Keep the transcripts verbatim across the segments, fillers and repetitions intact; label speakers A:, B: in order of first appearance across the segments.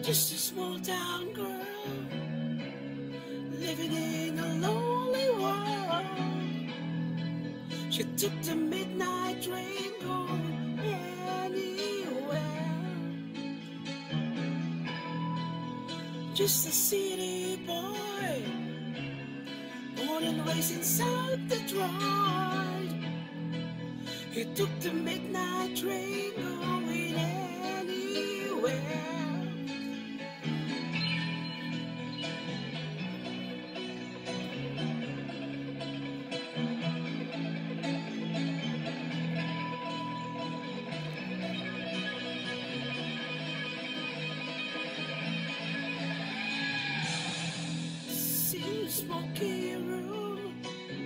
A: Just a small town girl living in a lonely world. She took the midnight train going anywhere. Just a city boy, born and raised in South Detroit. He took the midnight train going anywhere. Smoky room,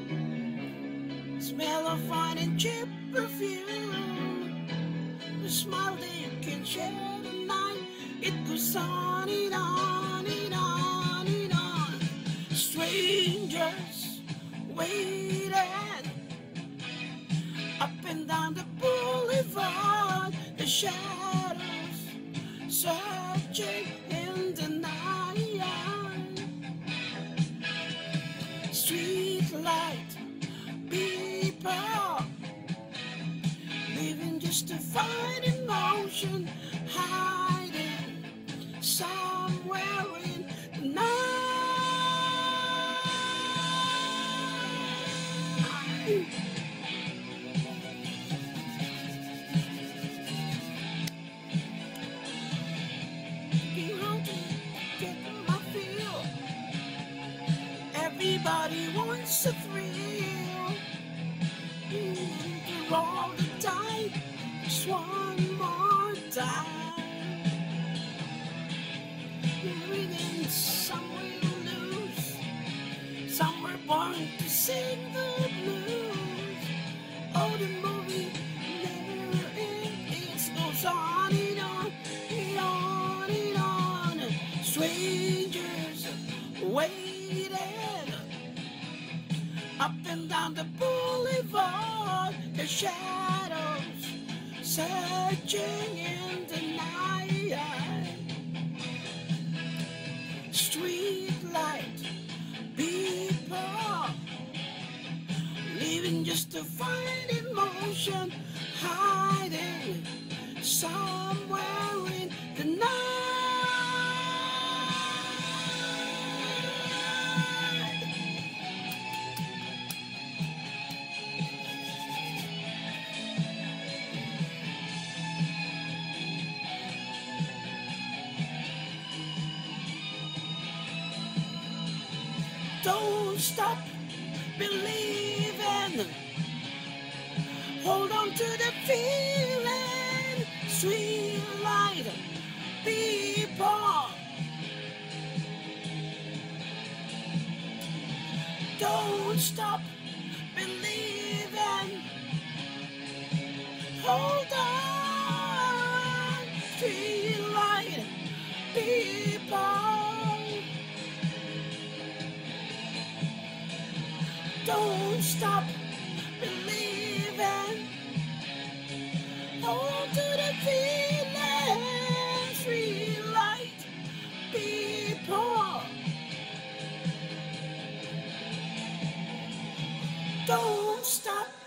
A: smell of fine and cheap perfume, the smile that you can share the night. It goes on and on and on and on. Strangers waiting up and down the boulevard, the shadows searching in the night. Street light people living just to find emotion, hiding somewhere in the night. You know to get my feel. Everybody wants a thrill. Mm, to roll the dice just one more time. You're winning, some will lose. Some were born to sing the blues. Oh, the movie never ends. It goes on and on and on and on. Strangers waiting up and down the boulevard, the shadows searching in the night. Street light people living just to find emotion, hiding somewhere in the night. Don't stop believing. Hold on to the feeling. Street light people, don't stop believing. Hold on. Street light people, don't stop believing. Hold to the feeling. Street light people, don't stop